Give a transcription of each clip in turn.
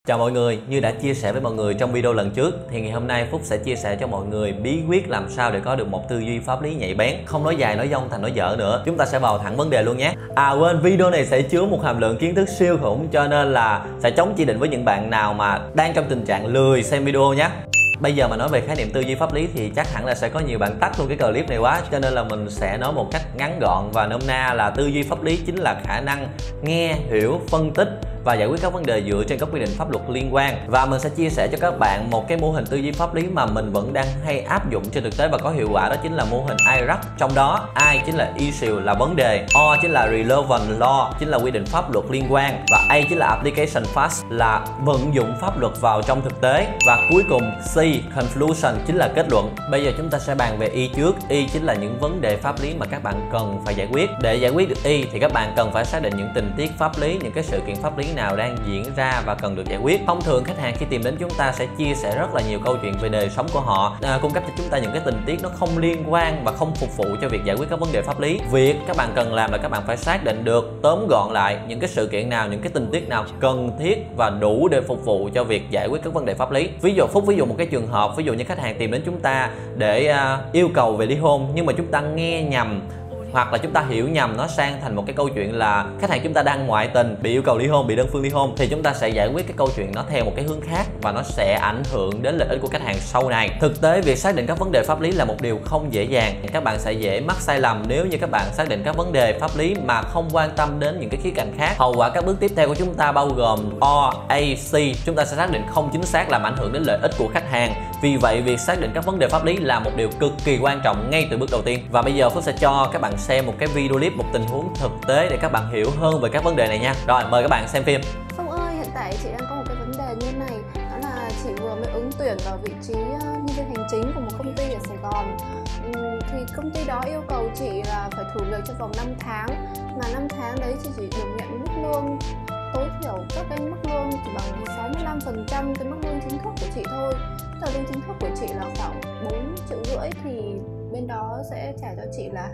Chào mọi người, như đã chia sẻ với mọi người trong video lần trước thì ngày hôm nay Phúc sẽ chia sẻ cho mọi người bí quyết làm sao để có được một tư duy pháp lý nhạy bén. Không nói dài nói dông thành nói dở nữa, chúng ta sẽ vào thẳng vấn đề luôn nhé. Quên, video này sẽ chứa một hàm lượng kiến thức siêu khủng cho nên là sẽ chống chỉ định với những bạn nào mà đang trong tình trạng lười xem video nhé. Bây giờ mà nói về khái niệm tư duy pháp lý thì chắc hẳn là sẽ có nhiều bạn tắt luôn cái clip này quá, cho nên là mình sẽ nói một cách ngắn gọn và nôm na là tư duy pháp lý chính là khả năng nghe, hiểu, phân tích và giải quyết các vấn đề dựa trên các quy định pháp luật liên quan. Và mình sẽ chia sẻ cho các bạn một cái mô hình tư duy pháp lý mà mình vẫn đang hay áp dụng trên thực tế và có hiệu quả, đó chính là mô hình IRAC. Trong đó I chính là issue là vấn đề, O chính là relevant law chính là quy định pháp luật liên quan, và A chính là application facts là vận dụng pháp luật vào trong thực tế, và cuối cùng C conclusion chính là kết luận. Bây giờ chúng ta sẽ bàn về Y trước. Y chính là những vấn đề pháp lý mà các bạn cần phải giải quyết. Để giải quyết được Y thì các bạn cần phải xác định những tình tiết pháp lý, những cái sự kiện pháp lý nào đang diễn ra và cần được giải quyết. Thông thường khách hàng khi tìm đến chúng ta sẽ chia sẻ rất là nhiều câu chuyện về đời sống của họ, cung cấp cho chúng ta những cái tình tiết nó không liên quan và không phục vụ cho việc giải quyết các vấn đề pháp lý. Việc các bạn cần làm là các bạn phải xác định được, tóm gọn lại những cái sự kiện nào, những cái tình tiết nào cần thiết và đủ để phục vụ cho việc giải quyết các vấn đề pháp lý. Ví dụ một cái trường hợp, ví dụ như khách hàng tìm đến chúng ta để yêu cầu về ly hôn, nhưng mà chúng ta nghe nhầm hoặc là chúng ta hiểu nhầm nó sang thành một cái câu chuyện là khách hàng chúng ta đang ngoại tình, bị yêu cầu ly hôn, bị đơn phương ly hôn, thì chúng ta sẽ giải quyết cái câu chuyện nó theo một cái hướng khác và nó sẽ ảnh hưởng đến lợi ích của khách hàng sau này. Thực tế việc xác định các vấn đề pháp lý là một điều không dễ dàng. Các bạn sẽ dễ mắc sai lầm nếu như các bạn xác định các vấn đề pháp lý mà không quan tâm đến những cái khía cạnh khác. Hậu quả các bước tiếp theo của chúng ta bao gồm O, A, C, chúng ta sẽ xác định không chính xác làm ảnh hưởng đến lợi ích của khách hàng. Vì vậy việc xác định các vấn đề pháp lý là một điều cực kỳ quan trọng ngay từ bước đầu tiên. Và bây giờ Phúc sẽ cho các bạn xem một cái video clip, một tình huống thực tế để các bạn hiểu hơn về các vấn đề này nha. Rồi, mời các bạn xem phim. Phong ơi, hiện tại chị đang có một cái vấn đề như này, đó là chị vừa mới ứng tuyển vào vị trí nhân viên hành chính của một công ty ở Sài Gòn. Thì công ty đó yêu cầu chị là phải thử việc trong vòng 5 tháng, mà 5 tháng đấy chị chỉ được nhận mức lương tối thiểu, các cái mức lương chỉ bằng 65% cái mức lương chính thức của chị thôi. Tức là lương chính thức của chị là khoảng 4,5 triệu, thì bên đó sẽ trả cho chị là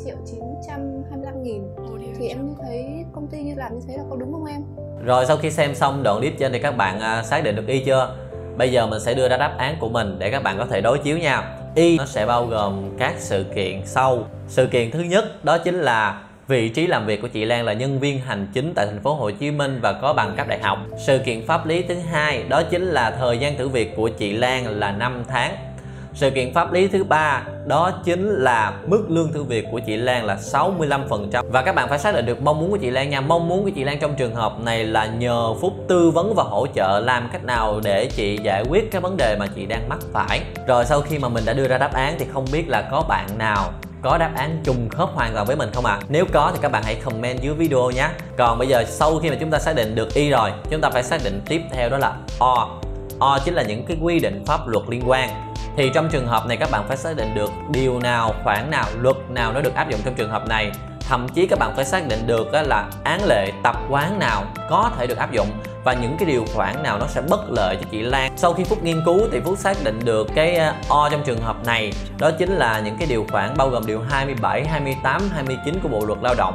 2.925.000. Thì em thấy công ty như làm như thế là có đúng không em? Rồi, sau khi xem xong đoạn clip trên thì các bạn xác định được Y chưa? Bây giờ mình sẽ đưa ra đáp án của mình để các bạn có thể đối chiếu nha. Y nó sẽ bao gồm các sự kiện sau. Sự kiện thứ nhất đó chính là vị trí làm việc của chị Lan là nhân viên hành chính tại thành phố Hồ Chí Minh và có bằng cấp đại học. Sự kiện pháp lý thứ hai đó chính là thời gian thử việc của chị Lan là 5 tháng. Sự kiện pháp lý thứ ba đó chính là mức lương thử việc của chị Lan là 65%. Và các bạn phải xác định được mong muốn của chị Lan nha. Mong muốn của chị Lan trong trường hợp này là nhờ Phúc tư vấn và hỗ trợ làm cách nào để chị giải quyết cái vấn đề mà chị đang mắc phải. Rồi, sau khi mà mình đã đưa ra đáp án thì không biết là có bạn nào có đáp án trùng khớp hoàn toàn với mình không ạ? Nếu có thì các bạn hãy comment dưới video nhé. Còn bây giờ sau khi mà chúng ta xác định được Y rồi, chúng ta phải xác định tiếp theo đó là O. O chính là những cái quy định pháp luật liên quan. Thì trong trường hợp này các bạn phải xác định được điều nào, khoản nào, luật nào nó được áp dụng trong trường hợp này. Thậm chí các bạn phải xác định được là án lệ, tập quán nào có thể được áp dụng và những cái điều khoản nào nó sẽ bất lợi cho chị Lan. Sau khi Phúc nghiên cứu thì Phúc xác định được cái O trong trường hợp này đó chính là những cái điều khoản bao gồm điều 27, 28, 29 của Bộ luật Lao động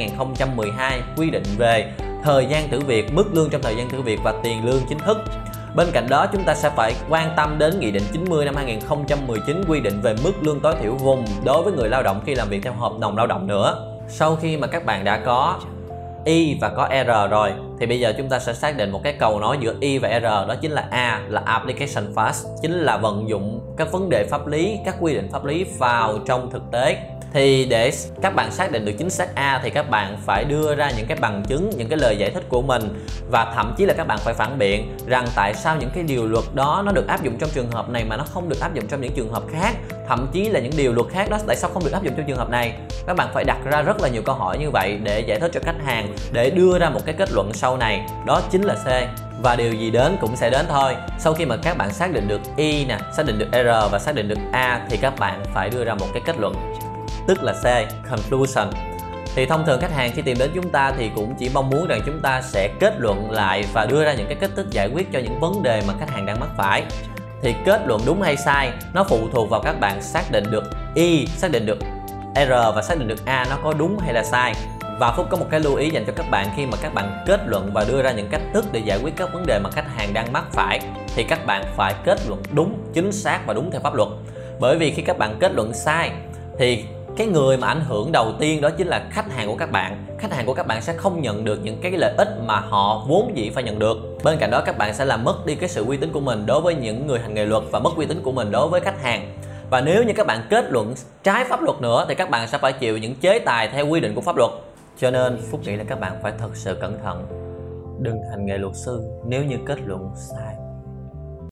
2012 quy định về thời gian thử việc, mức lương trong thời gian thử việc và tiền lương chính thức. Bên cạnh đó chúng ta sẽ phải quan tâm đến Nghị định 90 năm 2019 quy định về mức lương tối thiểu vùng đối với người lao động khi làm việc theo hợp đồng lao động nữa. Sau khi mà các bạn đã có Y và có R rồi thì bây giờ chúng ta sẽ xác định một cái cầu nối giữa Y và R, đó chính là A là application facts, chính là vận dụng các vấn đề pháp lý, các quy định pháp lý vào trong thực tế. Thì để các bạn xác định được chính xác A thì các bạn phải đưa ra những cái bằng chứng, những cái lời giải thích của mình, và thậm chí là các bạn phải phản biện rằng tại sao những cái điều luật đó nó được áp dụng trong trường hợp này mà nó không được áp dụng trong những trường hợp khác. Thậm chí là những điều luật khác đó tại sao không được áp dụng trong trường hợp này. Các bạn phải đặt ra rất là nhiều câu hỏi như vậy để giải thích cho khách hàng, để đưa ra một cái kết luận sau này, đó chính là C. Và điều gì đến cũng sẽ đến thôi. Sau khi mà các bạn xác định được Y nè, xác định được R và xác định được A thì các bạn phải đưa ra một cái kết luận, tức là C, conclusion. Thì thông thường khách hàng khi tìm đến chúng ta thì cũng chỉ mong muốn rằng chúng ta sẽ kết luận lại và đưa ra những cái cách thức giải quyết cho những vấn đề mà khách hàng đang mắc phải. Thì kết luận đúng hay sai nó phụ thuộc vào các bạn xác định được Y, xác định được R và xác định được A nó có đúng hay là sai. Và Phúc có một cái lưu ý dành cho các bạn: khi mà các bạn kết luận và đưa ra những cách thức để giải quyết các vấn đề mà khách hàng đang mắc phải thì các bạn phải kết luận đúng, chính xác và đúng theo pháp luật. Bởi vì khi các bạn kết luận sai thì cái người mà ảnh hưởng đầu tiên đó chính là khách hàng của các bạn. Khách hàng của các bạn sẽ không nhận được những cái lợi ích mà họ vốn dĩ phải nhận được. Bên cạnh đó các bạn sẽ làm mất đi cái sự uy tín của mình đối với những người hành nghề luật và mất uy tín của mình đối với khách hàng. Và nếu như các bạn kết luận trái pháp luật nữa thì các bạn sẽ phải chịu những chế tài theo quy định của pháp luật. Cho nên Phúc nghĩ là các bạn phải thật sự cẩn thận. Đừng hành nghề luật sư nếu như kết luận sai